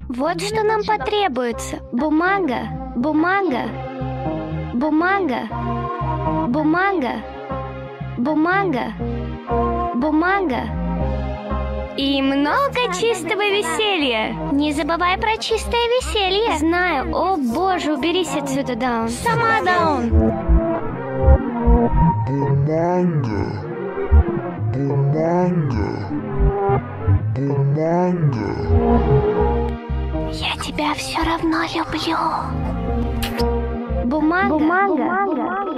Вот что нам потребуется. Бумага, бумага, бумага, бумага, бумага, бумага. И много чистого веселья. Не забывай про чистое веселье. Знаю. О боже, уберись отсюда, Даун. Сама, Даун. Бумага, бумага, бумага. Я тебя все равно люблю. Бумага, бумага, бумага.